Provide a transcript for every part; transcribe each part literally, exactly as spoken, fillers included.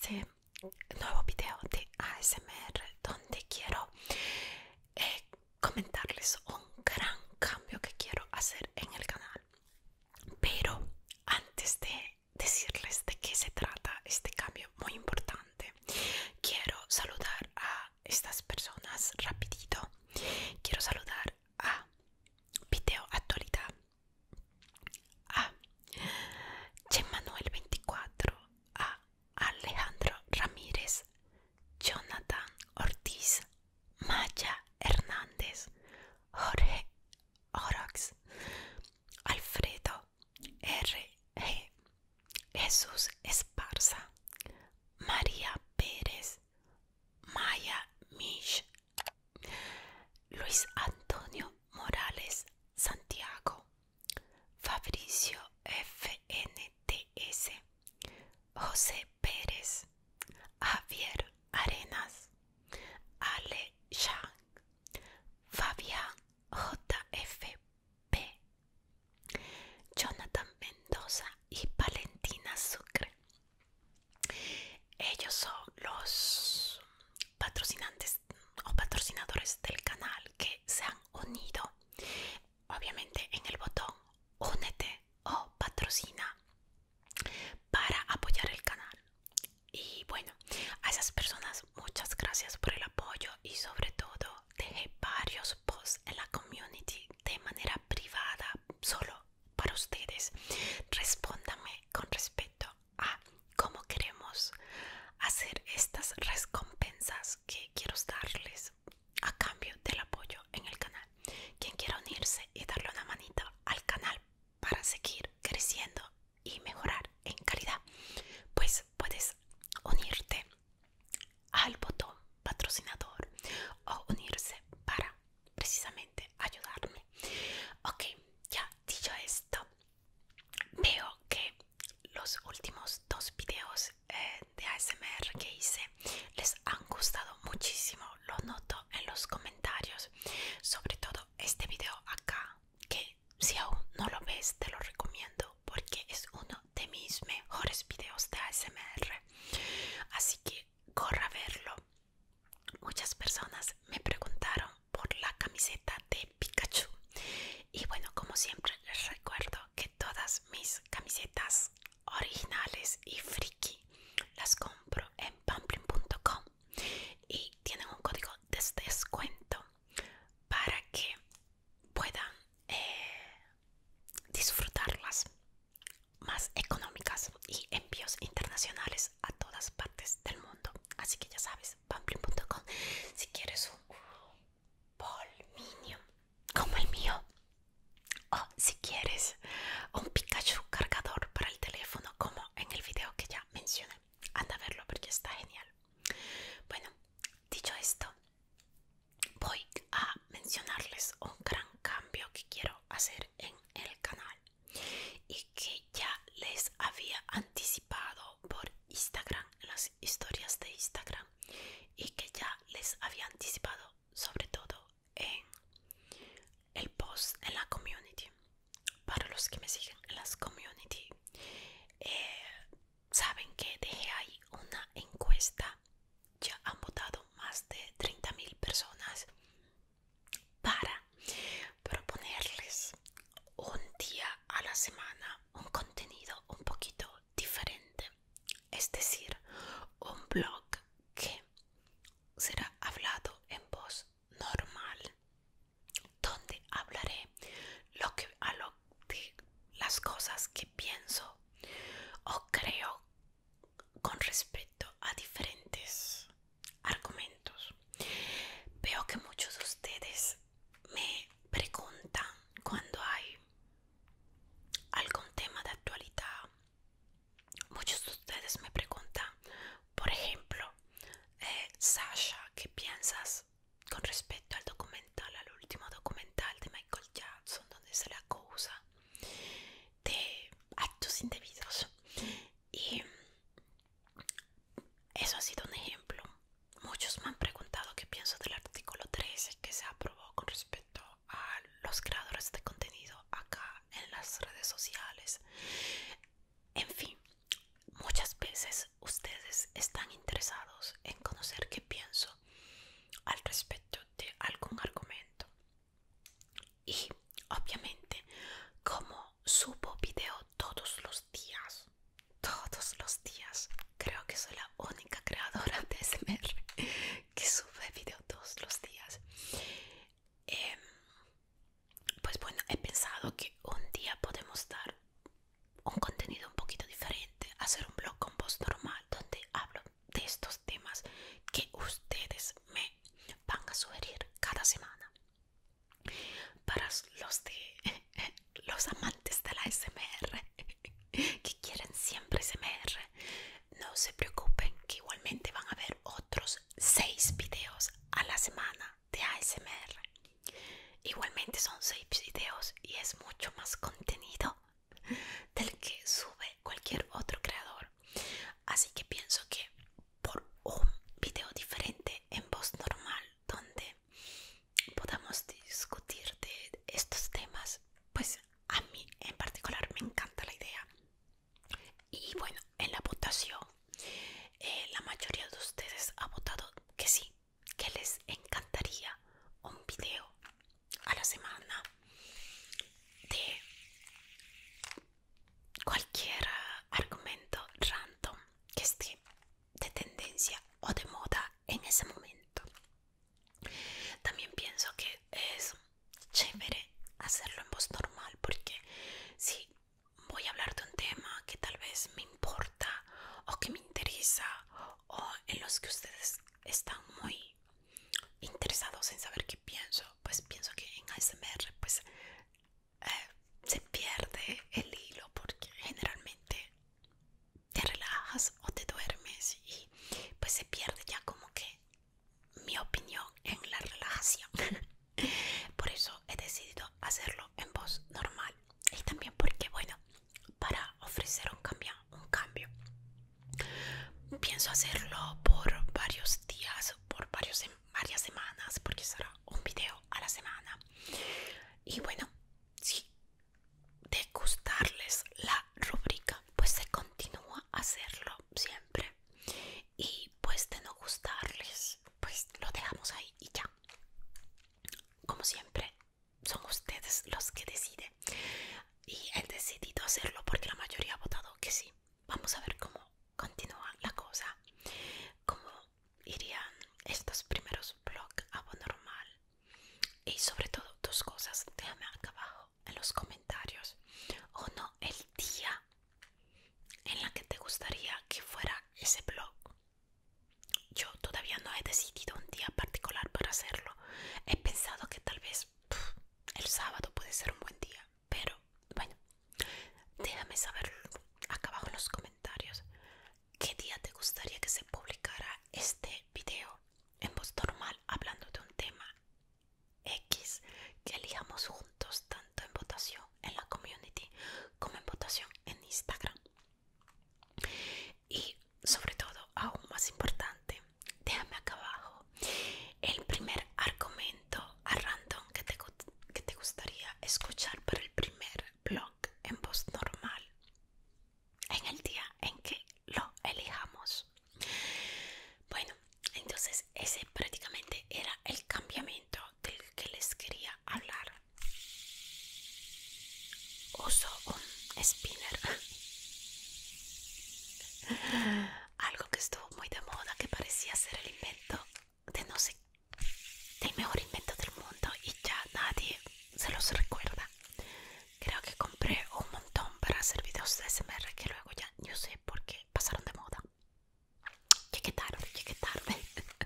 este nuevo video de A S M R donde quiero eh, comentarles un gran cambio que quiero hacer en el canal. Pero antes de decirles de qué se trata este cambio muy importante, quiero saludar a estas personas rapidito. Quiero saludar a Video Actualidad, a Manuel veinticuatro, a Alejandro Ramírez, Jonathan Ortiz, Maya Hernández, Jorge Orox, Alfredo R G, Jesús Esparza, María Pérez, Maya Mish, Luis Antonio Morales Santiago, Fabricio F N T S, José Pérez, Javier Arenas, Ale Shang, Fabián J F P, Jonathan Mendoza y Valentina Sucre. Ellos son los patrocinantes o patrocinadores del canal que se han unido, obviamente, en el botón únete o patrocina para apoyar el canal. Y bueno, a esas personas muchas gracias por el apoyo, y sobre todo dejé varios posts en la community de manera privada solo para ustedes. Respóndanme con respecto a cómo queremos hacer estas recompensas que quiero darles a cambio del apoyo en el canal. Quien quiera unirse y darle una manita al canal para seguir creciendo y mejorar en calidad, pues puedes unirte al botón patrocinador o unirse para precisamente ayudarme. Ok, ya dicho esto, veo que los últimos dos videos eh, de A S M R que hice les han gustado muchísimo. Lo noto en los comentarios, sobre todo este video acá, que si aún no lo ves te lo recomiendo porque es uno de mis mejores interesa o en los que ustedes están muy interesados en saber qué pienso, pues pienso que en A S M R pues eh, se pierde el hilo porque generalmente te relajas o te duermes y pues se pierde ya como que mi opinión en la relajación. Por eso he decidido hacerlo en voz normal y también porque, bueno, para ofrecer un cambio, un cambio pienso hacerlo por varios días, por varios, varias semanas, porque será un video a la semana. Y bueno, si de gustarles la rúbrica, pues se continúa a hacerlo siempre. Y pues de no gustarles, pues lo dejamos ahí y ya. Como siempre, son ustedes los que deciden. Y he decidido hacerlo porque la mayoría ha votado que sí. Vamos a ver cómo continúa la cosa. Cómo irían estos primeros vlogs a lo normal. Y sobre todo dos cosas. Déjame acá abajo en los comentarios. O no, el día en la que te gustaría que fuera ese vlog. Yo todavía no he decidido un día particular para hacerlo. He pensado que tal vez pff, el sábado puede ser un buen día. Pero bueno, déjame saber acá abajo en los comentarios qué día te gustaría que se publicara este video en voz normal hablando de un tema X que elijamos juntos tanto en votación en la community como en votación en Instagram. Y sobre todo, aún más importante, déjame acá abajo el primer argumento a random que te, que te gustaría escuchar para el primer vlog en voz normal en el día en que lo elijamos. Bueno, entonces ese prácticamente era el cambiamiento del que les quería hablar. Uso un spinner. Algo que estuvo muy de moda, que parecía ser el invento de no sé, del mejor invento del mundo y ya nadie se los recuerda. Creo que compré un montón para hacer videos de A S M R que luego ya no sé por qué pasaron de moda. Llegué tarde, llegué tarde.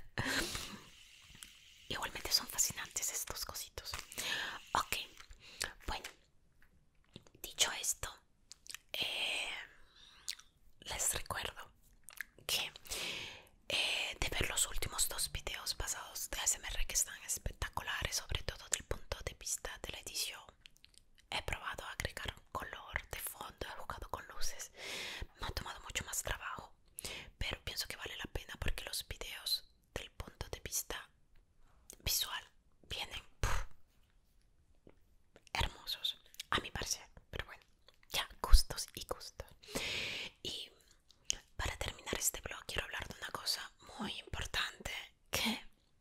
Igualmente son fascinantes estos cositos. Ok, bueno, dicho esto, eh, les recuerdo que eh, de ver los últimos dos videos pasados de A S M R que están espectaculares, sobre todo del punto de vista de la edición. He probado a agregar color de fondo, he jugado con luces, me ha tomado mucho más trabajo, pero pienso que vale la pena porque los videos del punto de vista visual vienen puf, hermosos, a mi parecer, pero bueno, ya gustos y gustos. Y para terminar este vlog quiero hablar de una cosa muy importante que,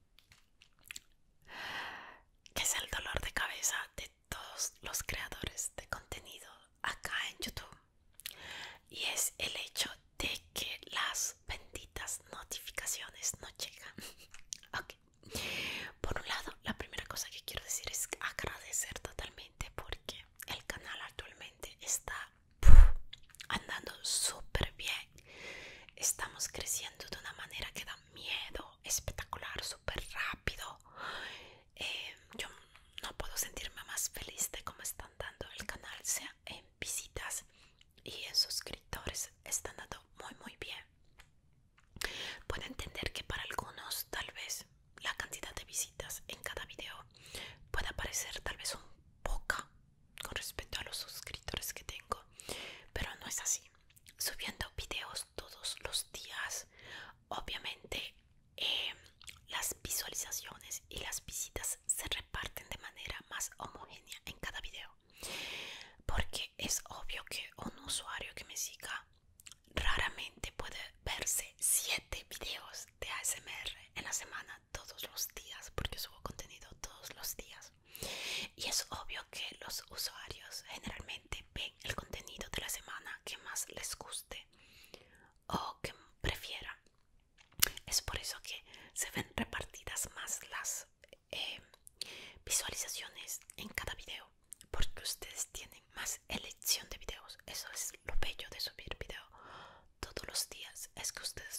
que es el dolor de cabeza de todos los creadores de contenido acá en YouTube, y es el hecho de que las benditas notificaciones no llegan. Ok, por un lado, la primera cosa que quiero decir es agradecer totalmente porque el canal actualmente está puf, andando súper bien. Estamos creciendo de una manera que da miedo, espectacular, súper rápido. Eh, yo no puedo sentirme más feliz de cómo están dando el canal, sea en visitas y en suscriptores. Están dando muy muy bien. Puedo entender que para algunos tal vez la cantidad de visitas en cada video pueda parecer tal vez un poca con respecto a los suscriptores que tengo, pero no es así. Subiendo videos todos los días, obviamente eh, las visualizaciones y las visitas se reparten de manera más homogénea en cada video, porque es obvio que un usuario que me siga raramente puede verse siete videos de A S M R en la semana todos los días, porque subo contenido todos los días. Y es obvio que los usuarios generalmente ven el contenido de la semana que más les guste o que prefieran. Es por eso que se ven repartidas más las eh, visualizaciones en cada video, porque ustedes tienen más elección de videos. Eso es lo bello de subir video todos los días, es que ustedes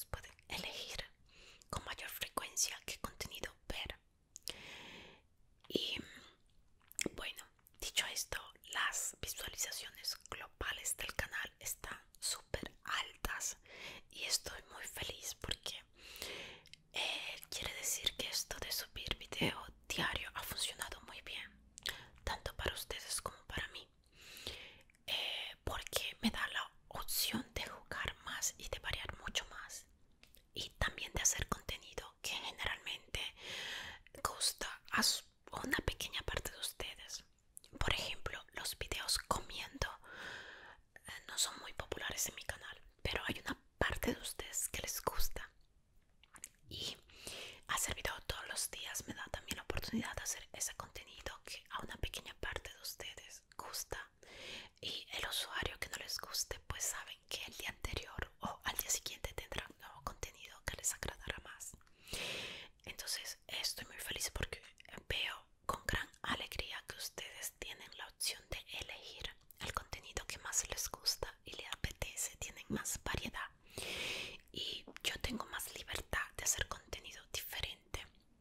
más y de variar mucho más, y también de hacer contenido que generalmente gusta a una pequeña parte de ustedes. Por ejemplo, los videos comiendo eh, no son muy populares en mi canal, pero hay una parte de ustedes que les gusta, y hacer video todos los días me da también la oportunidad de hacer ese contenido que a una pequeña parte de ustedes gusta, y el usuario que no les guste pues saben que el día anterior o al día siguiente tendrán nuevo contenido que les agradará más. Entonces estoy muy feliz porque veo con gran alegría que ustedes tienen la opción de elegir el contenido que más les gusta y les apetece, tienen más variedad, y yo tengo más libertad de hacer contenido diferente,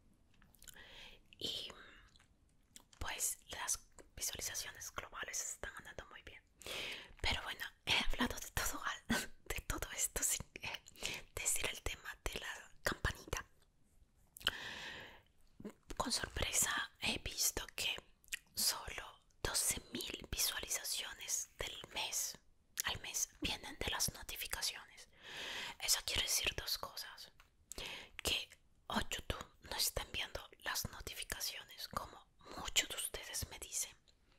y pues las visualizaciones globales están andando muy bien. Pero bueno, he hablado de todo, de todo esto sin eh, decir el tema de la campanita. Con sorpresa he visto que solo doce mil visualizaciones del mes al mes vienen de las notificaciones. Eso quiere decir dos cosas: que o YouTube no está enviando las notificaciones como muchos de ustedes me dicen,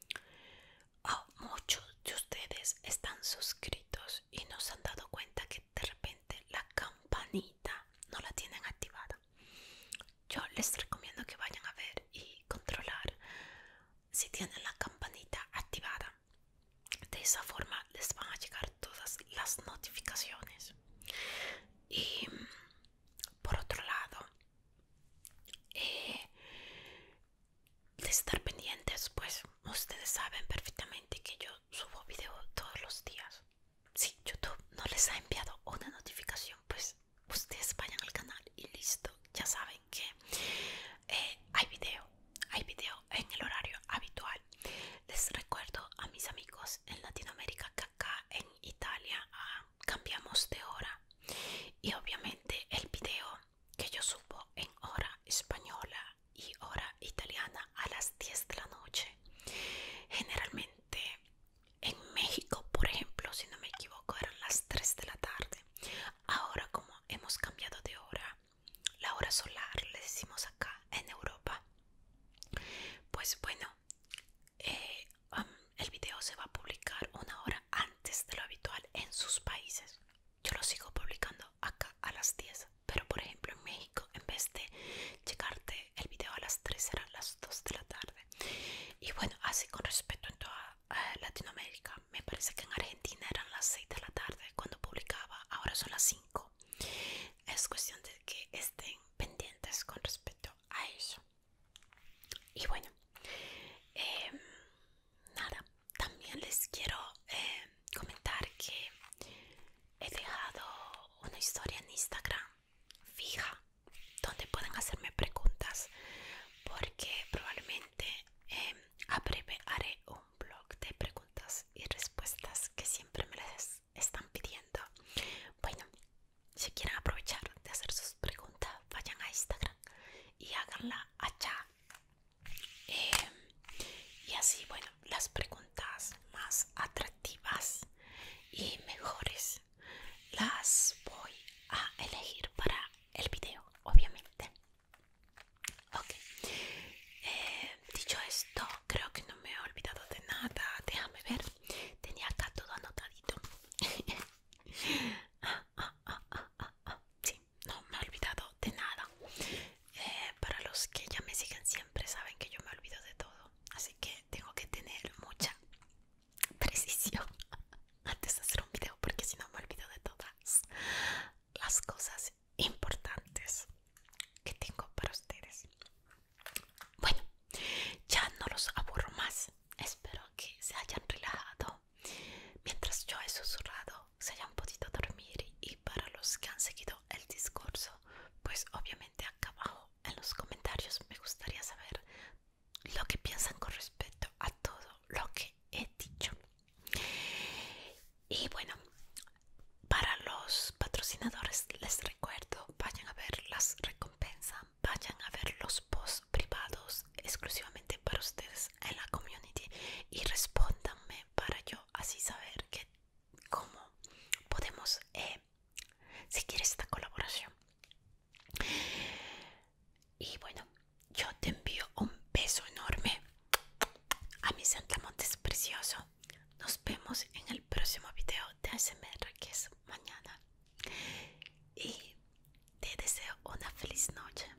o muchos de ustedes están suscritos y no se han dado cuenta que de repente la campanita no la tienen activada. Yo les recomiendo que vayan a ver y controlar si tienen la campanita activada. De esa forma les van a llegar todas las notificaciones. Y por otro lado, eh, de estar pendientes, pues ustedes saben perfectamente que yo subo video todos los días. Si YouTube no les ha enviado una notificación, pues ustedes vayan al canal y listo, ya saben que eh, hay video, hay video en el horario habitual. Les recuerdo a mis amigos en Latinoamérica que acá en Italia ah, cambiamos de hora, y obviamente el video que yo subo en hora española y hora italiana a las diez de la noche, generalmente en México, por ejemplo, si no me equivoco, eran las tres de la tarde. Ahora, como hemos cambiado de hora, la hora solar le decimos acá en Europa, pues bueno, eh, um, el video se va a publicar una hora antes de lo habitual en sus países. Yo lo sigo publicando acá a las diez, pero por ejemplo en México, en vez de llegarte el video a las tres, serán las dos de la tarde. Y bueno, así con respecto en toda eh, Latinoamérica, me parece que en Argentina eran las seis de la tarde cuando publicaba, ahora son las cinco. Es cuestión de que estén pendientes con respecto a eso. Y bueno, eh, nada, también les quiero eh, comentar que he dejado una historia en Instagram fija donde pueden hacerme preguntas, porque probablemente eh, a breve haré un blog de preguntas y respuestas que siempre me les están pidiendo. Bueno, si quieren aprovechar de hacer sus preguntas, vayan a Instagram y háganla allá. Eh, y así, bueno, las preguntas más atractivas y mejores las voy a elegir para el video, obviamente. Ok, eh, dicho esto, creo que no me he olvidado de nada. Déjame ver, tenía acá todo anotadito. ah, ah, ah, ah, ah, ah. Sí, no me he olvidado de nada. Eh, para los que ya me siguen siempre saben que yo me olvido de todo, así que tengo que tener mucha precisión antes de hacer un video, porque si no me olvido de todas las cosas importantes que tengo para ustedes. Bueno, ya no los aburro más. Espero que se hayan relajado mientras yo he susurrado, se hayan podido dormir, y para los que han seguido el discurso, pues obviamente acá abajo en los comentarios me gustaría saber lo que piensan con respecto a todo lo que he dicho. Y bueno, para los patrocinadores les recuerdo, vayan a ver las recompensas, vayan a ver los posts privados exclusivamente para ustedes en la community, y respóndanme para yo así saber que cómo podemos eh, Santa Montes precioso. Nos vemos en el próximo video de A S M R, que es mañana. Y te deseo una feliz noche.